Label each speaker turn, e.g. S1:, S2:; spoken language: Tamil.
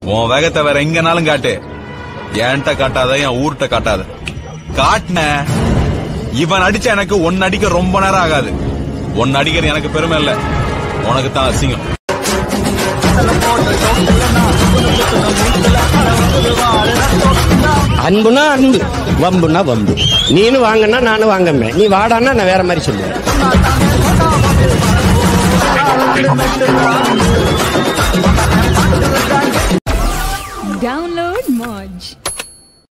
S1: உன் வேகத்தை வேற எங்கனாலும் காட்டு, என்கிட்ட காட்டாத, என் ஊர்கிட்ட காட்டாத. காட்டின இவன் அடிச்ச எனக்கு ஒன்னு அடிக்க ரொம்ப நேரம் ஆகாது. ஒன்னு அடிக்கிறது எனக்கு பெருமை இல்ல, உனக்கு தான் அசிங்கம்.
S2: அன்புனா அன்பு, வம்புனா வம்பு. நீனு வாங்கன்னா நானும் வாங்கமே, நீ வாடான்னா நான் வேற மாதிரி சொல்லுவேன்.